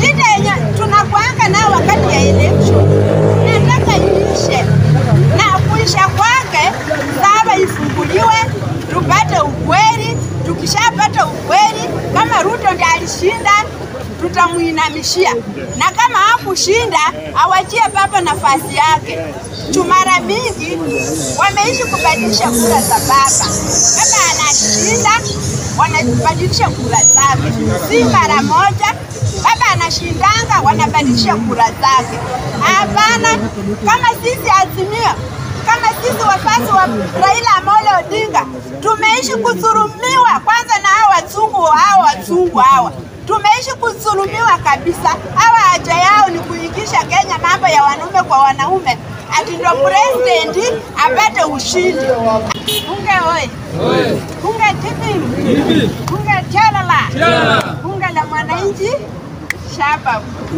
Shida yenye tunakuanga nao wakati ya election, nataka iishe, na kuisha kwake saba ifunguliwe, tupate ukweli. Tukishapata ukweli, kama Ruto ndiye alishinda, tutamuinamishia, na kama hakushinda awachie baba nafasi yake. Mara mingi wameishi kubadilisha kura za baba. Kama anashinda, wanabadilisha kura zake. Si mara moja. Baba anashindanga, wanabadilisha kura zake. Hapana, kama sisi Azimio, kama sisi wafasi wa Raila Amolo Odinga, tumeishi kudhulumiwa kwanza na wazungu hawa. Tumeishi kudhulumiwa kabisa. Hawa haja yao ni kuingisha Kenya mambo ya wanaume kwa wanaume. Ati ndo president apate ushindi. Bunge oi. Bunge tipi. Bunge chalala. Bunge la mwananchi shaba.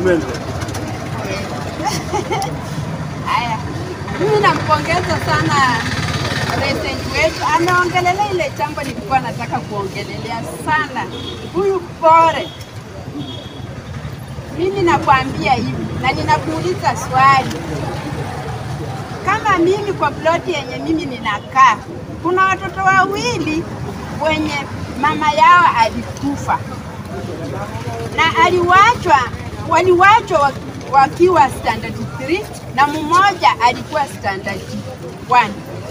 Haya. Mimi nampongeza sana president wetu. Ameongelelea ile jambo nilikuwa nataka kuongelelea sana. Huyu Bore. Mimi nakwambia hivi na ninakuuliza swali. Kama mimi kwa ploti yenye mimi ninakaa, kuna watoto wawili wenye mama yao alikufa. Na waliwachwa wakiwa standard 3 na mmoja alikuwa standard 1.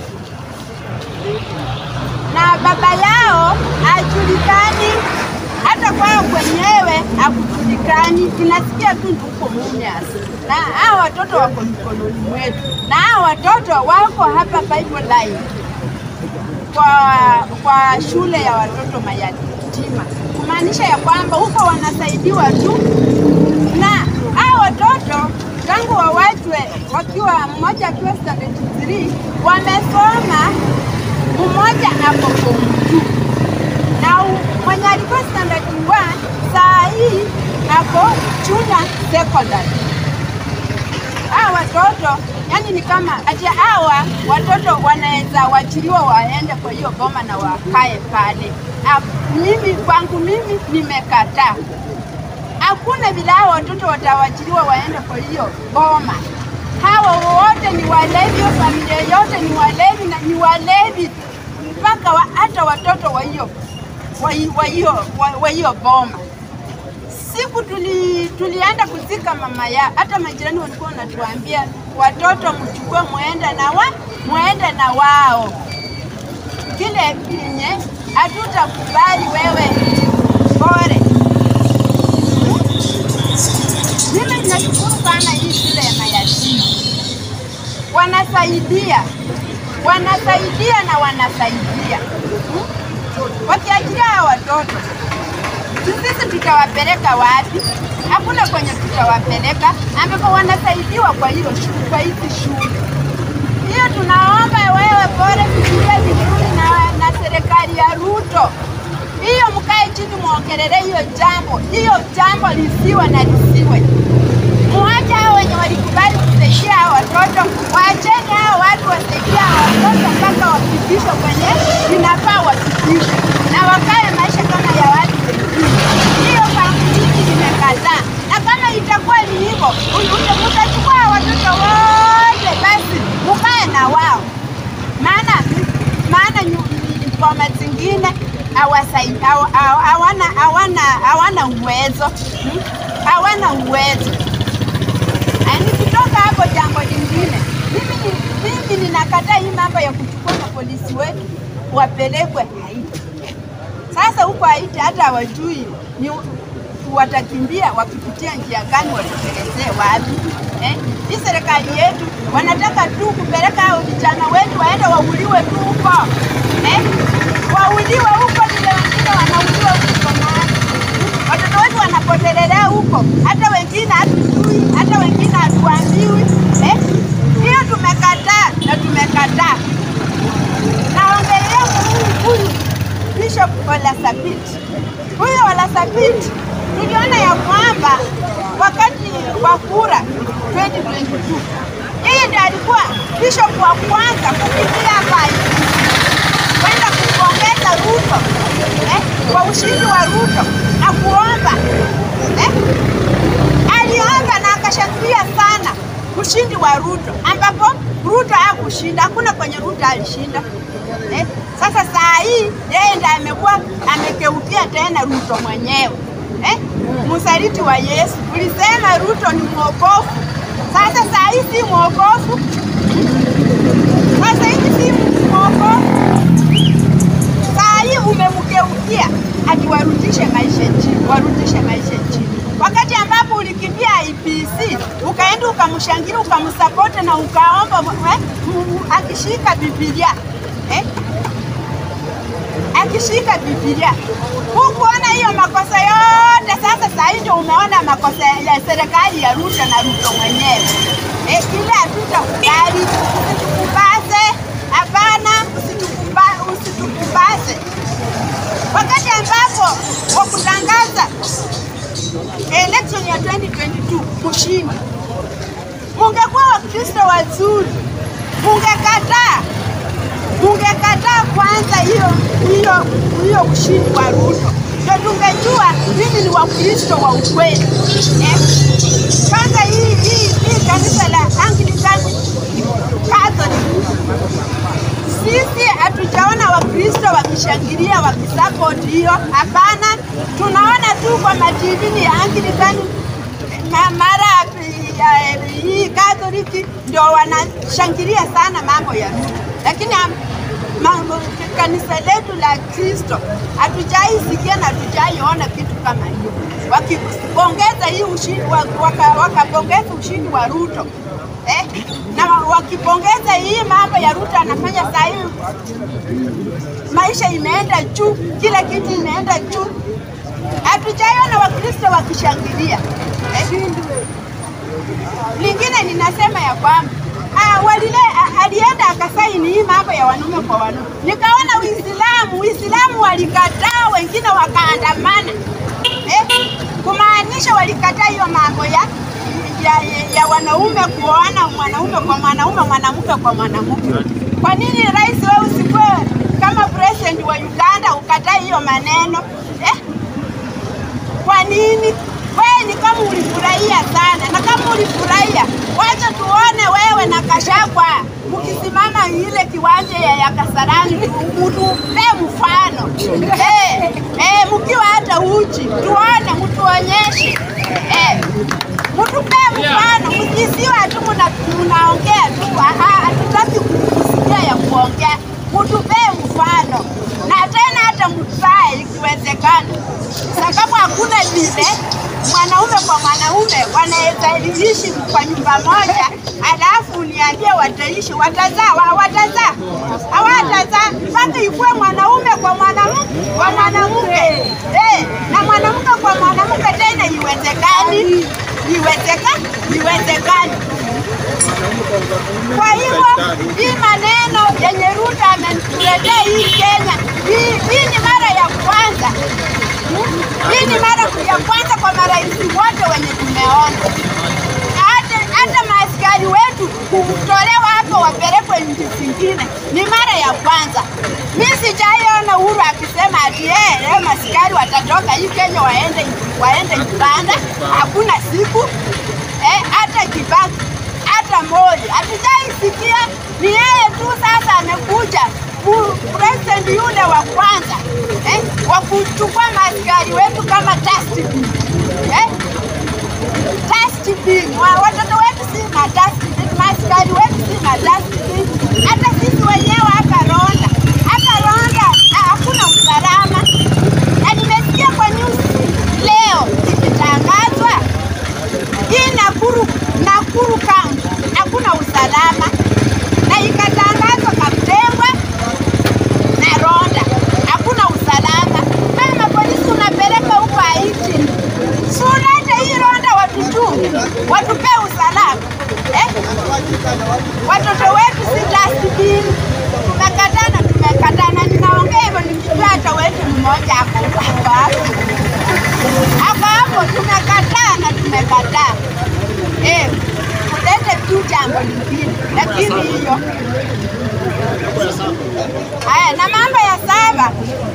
Na baba yao hajulikani, hata kwao kwenyewe hakujulikani. Tunasikia tu huko Mumias. Na hao watoto wako mikononi mwetu. Na hao watoto wako hapa Bible Line kwa shule ya watoto mayatima. Kumaanisha ya kwamba huko wanasaidiwa tu. Na hao watoto tangu wawachwe wakiwa mmoja akiwa standard 3 wamesoma, mmoja hapo form 2. Na mwenye alikuwa standard 1 saa hii hapo junior secondary. Hawa watoto yani ni kama ati hawa watoto wanaweza wachiliwa waende kwa hiyo boma na wakae pale. Mimi kwangu mimi nimekataa. Hakuna vile hawa watoto watawachiliwa waende kwa hiyo boma. Hawa wote ni walevi, familia yote ni walevi na ni walevi mpaka hata watoto wa hiyo boma. Siku tulienda kuzika mama ya, hata majirani walikuwa wanatuambia watoto mchukue muende na wao. Kile kinye hatutakubali wewe Bore. Mimi ninashukuru sana hii shule ya mayatima. Wanasaidia. Wakiachilia watoto, sisi tutawapeleka wapi? Hakuna kwenye tutawapeleka, ambapo wanasaidiwa kwa hiyo shule, kwa hizi shule. Hiyo tunaomba wewe Bore kufikiria vizuri na serikali ya Ruto. Hiyo mkae chini muongelele hiyo jambo lisiwe na lisiwe. Mwacha hao wenye walikubali kusaidia hao watoto, waacheni hao watu wasaidia hao watoto mpaka wafikishwe kwenye inafaa wafikishwe. Na wakae maisha kama ya watu wengine. Hiyo familia nimekataa. Na kama itakuwa ni hivyo, mtachukua watoto wote basi mkae na wao. Maana kwa mazingine hawana uwezo. Hawana uwezo. Nikitoka hapo jambo lingine. Mimi ninakataa hii mambo ya kuchukua polisi wetu wapelekwe Haiti. Sasa huko Haiti hata hawajui ni watakimbia wakipitia njia gani, watapelekea wapi. Hii serikali yetu wanataka tu kupeleka hao vijana wetu waende wauliwe tu huko. Wauliwe huko, ndio wengine wanauliwa huko nani. Watoto wetu wanapotelelea huko, hata wengine hatujui, hata wengine hatuambiwi. Hiyo tumekataa na tumekataa. Naongelea huyu Bishop Florece. Huyo Florece tuliona ya kwamba wakati wa kura 2022 yeye ndiye alikuwa bishop wa kwanza kupitia hapa kwenda kupongeza Ruto kwa ushindi wa Ruto na kuomba ushindi wa Ruto, ambapo Ruto hakushinda, hakuna kwenye Ruto alishinda. Sasa saa hii yeye ndiye amekuwa amekeukia tena Ruto mwenyewe. Msaliti wa Yesu. Ulisema Ruto ni mwokofu. Sasa saa hii si mwokofu. Sasa hivi si mwokofu. Saa hii umemkeukia ati warudishe maisha chini, warudishe maisha chini. Wakati ambapo ulikimbia IPC, ukaenda ukamshangilia, ukamsupport na ukaomba akishika Biblia. Akishika Biblia. Hukuona hiyo makosa yote. Sasa saa hii ndio umeona makosa ya serikali ya Ruto na Ruto mwenyewe. Ile hatutakubali, usitukubase. Hapana, usitukubase. Wakati ambapo wakutangaza election ya 2022 kushindi, mungekuwa Wakristo wazuri, mungekataa kwanza hiyo ushindi wa Ruto. Ndio tungejua mimi ni Wakristo wa ukweli. Kwanza hii kanisa la Anglican Catholic, sisi hatujaona Wakristo wakishangilia wakisupport hiyo. Hapana, tunaona tu kwa TV ya Anglican mara hii Catholic ndio wanashangilia sana mambo ya Ruto. Lakini kanisa letu la Kristo hatujaisikia na hatujaiona kitu kama hiyo. Wakipongeza hii ushindi, wakapongeza ushindi wa Ruto. Na wakipongeza hii mambo ya Ruto anafanya saa hii, maisha imeenda juu, kila kitu imeenda juu. Hatujaiona Wakristo wakishangilia. Lingine ninasema ya kwamba alienda akasaini hii mambo ya wanaume kwa wanaume. Nikaona Uislamu walikataa, wengine wakaandamana. Kumaanisha walikataa hiyo mambo ya wanaume kuoana, mwanaume kwa mwanaume, mwanamke kwa mwanamke. Kwa nini rais wewe usikuwe kama president wa Uganda ukataa hiyo maneno? Kwa nini? Wewe ni kama ulifurahia sana, na kama ulifurahia, wacha tuone wewe na Kashagwa mkisimama ile kiwanja ya Kasarani, mtupe mfano. Mkiwa hata uchi, tuone, mtuonyeshe. Mtupe mfano, mkisiwa tu mnaongea tu, hatutaki kusikia ya kuongea. Mtupe mfano. Na tena hata mtae ikiwezekana. Sababu hakuna vile mwanaume kwa mwanaume wanaweza ishi kwa nyumba moja, alafu uniambie wataishi, watazaa. Hawatazaa. Mpaka ikuwe mwanaume kwa mwanamke, na mwanamke kwa mwanamke tena iwezekani. Kwa hivyo hii maneno yenye Ruto ametuletea hii Kenya, hii ni mara ya kwanza. Hii ni mara ya kwanza kwa marais wote wenye tumeona. Hata maaskari wetu kutolewa hapo wapelekwe nchi zingine ni mara ya kwanza. Mimi sijaiona Uhuru akisema ati leo maaskari watatoka hii Kenya waende Uganda. Hakuna siku. Hata Kibaki, hata Moi, hatujaisikia. Ni yeye tu sasa amekuja president yule wa kwanza wa kuchukua maaskari wetu kama dustbin. Dustbin. Watoto wetu si dustbin, maaskari wetu si dustbin. Hata sisi wenyewe hapa Ronda hakuna usalama. Na nimesikia kwa news leo ikitangazwa hii Nakuru County hakuna usalama, na ikatangazwa Kaptembwa na Ronda hakuna usalama. Kama polisi unapeleka huko Haiti, sulete hii Ronda watupe usalama. Watoto wetu si dustbin. Tumekatana. Ninaongea hivyo nikijua hata wetu mmoja hapo. Tumekataa. Kulete tu jambo lingine, lakini hiyo. Na mambo ya 7,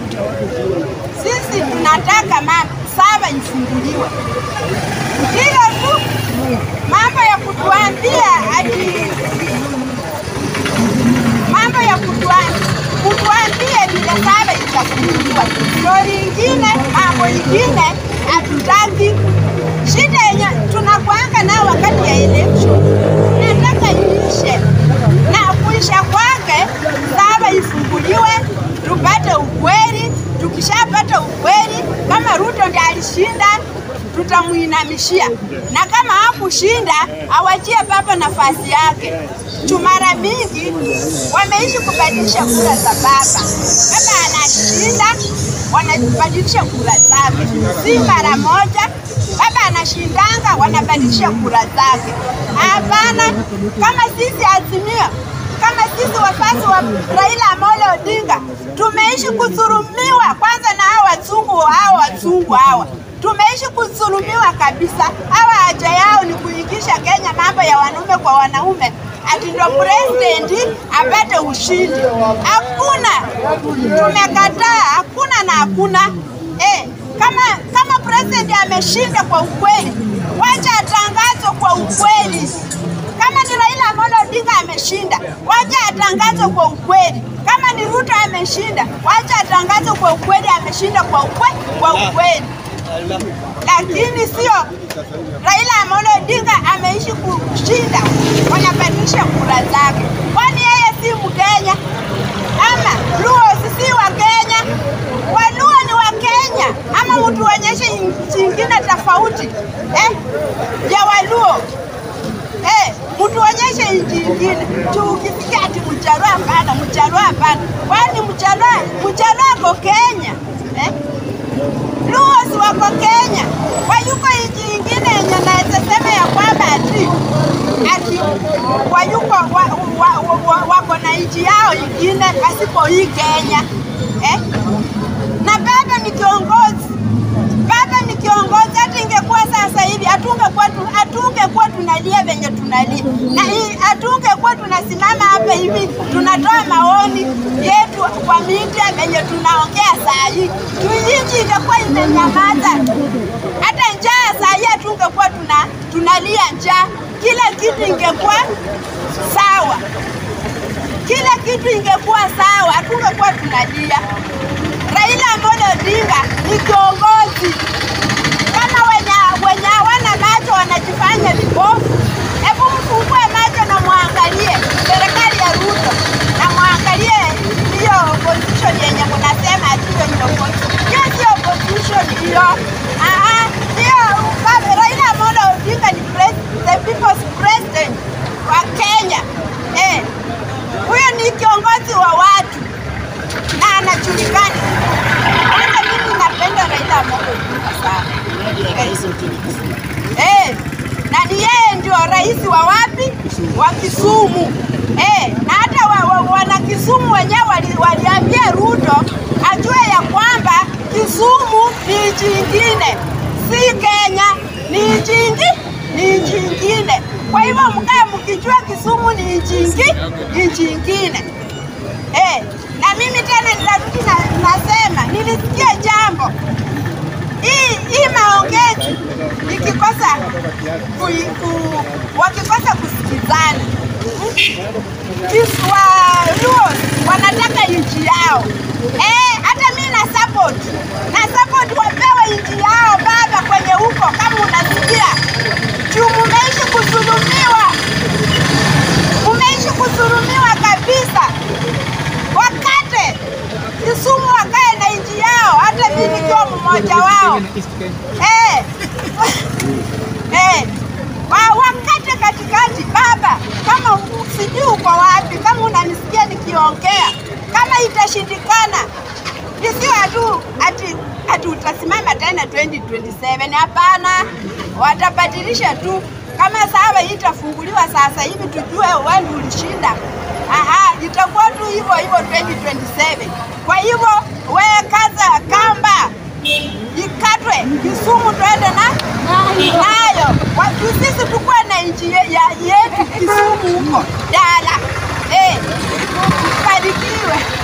sisi tunataka 7 ifunguliwe. Hilo tu mambo ya kutuambia mambo ya kutuambie vile saba itafunguliwa. Story ingine, mambo ingine hatutaki. Shida yenye tunakuanga nao wakati ya election, nataka iishe, na kuisha kwake saba ifunguliwe, tupate ukweli. Tukishapata ukweli, kama Ruto ndiye alishinda, tutamuinamishia, na kama hakushinda awachie baba nafasi yake. Mara mingi wameishi kubadilisha kura za baba. Baba anashinda, wanabadilisha kura zake. Si mara moja. Baba anashindanga, wanabadilisha kura zake. Hapana, kama sisi Azimio, kama sisi wafasi wa Raila Amolo Odinga, tumeishi kudhulumiwa kwanza na wazungu hawa. Tumeishi kudhulumiwa kabisa. Hawa haja yao ni kuingisha Kenya mambo ya wanaume kwa wanaume. Ati ndo president apate ushindi. Hakuna. Tumekataa, hakuna na hakuna. Kama president ameshinda kwa ukweli, wacha atangazwe kwa ukweli. Kama ni Raila Amolo Odinga ameshinda, wacha atangazwe kwa ukweli. Kama ni Ruto ameshinda, wacha atangazwe kwa ukweli, ameshinda kwa ukweli. Lakini sio Raila Amolo Odinga ameishi kushinda, wanabadilisha kura zake. Kwani yeye si Mkenya? Ama Luo si wa Kenya? Waluo ni wa Kenya? Ama mtu onyeshe nchi nyingine tofauti ya Waluo? Mtu onyeshe nchi nyingine. Ukisikia ati Mjaluo hapana, Mjaluo hapana. Kwani Mjaluo ako Kenya? Luo si wako Kenya. Wayuko nchi nyingine yenye naweza sema ya kwamba ati wayuko wako na nchi yao nyingine pasipo hii Kenya. Na baba ni kiongozi. Baba ni kiongozi. Hata ingekuwa sasa hivi hatungekuwa tunalia venye tunalia. Na hatungekuwa tunasimama hapa hivi tunatoa maoni yetu kwa media venye tunaongea saa hii. Nchi ingekuwa imenyamaza. Hata njaa saa hii hatungekuwa tunalia njaa. Kila kitu ingekuwa sawa. Kila kitu ingekuwa sawa, hatungekuwa tunalia. Raila Amolo Odinga ni kiongozi. Kama wenye hawana macho wanajifanya vipofu, hebu mfungue macho na muangalie serikali ya Ruto, na muangalie hiyo opposition yenye mnasema atiyo ni opposition. Hiyo si opposition hiyo. Hiyo Raila Amolo Odinga ni the people's president wa Kenya. Huyo ni kiongozi wa watu na anajulikana. Hata mimi napenda Raila Amolo Odinga sana. Na ni yeye ndio rais wa wapi? Wa Kisumu. Na hata wana Kisumu wenyewe waliambia Ruto ajue ya kwamba Kisumu ni nchi nyingine, si Kenya, ni nchi nyingine. Kwa hivyo mkae mkijua Kisumu ni nchi nyingine. Na mimi tena nitarudi nasema nilisikia jambo. Hii maongezi wakikosa kusikizana. Waluo wanataka nchi yao. Hata mimi na support wapewe nchi yao baba kwenye huko kama unasikia. Juu mumeishi kudhulumiwa. Mumeishi kudhulumiwa kabisa. Wakate Kisumu wakae na nchi yao, hata mimi nikiwa mmoja wao. Wakate katikati baba. Kama sijui uko wapi, kama unanisikia nikiongea, kama itashindikana, isiwe tu ati utasimama tena 2027. Hapana, watabadilisha tu. Kama sawa itafunguliwa sasa hivi tujue wewe ulishinda. Itakuwa tu hivyo 2027. Kwa hivyo wewe kaza kamba ikatwe Kisumu tuende nayo. Watu sisi tukue na nchi yetu Kisumu huko. Dala. Barikiwe.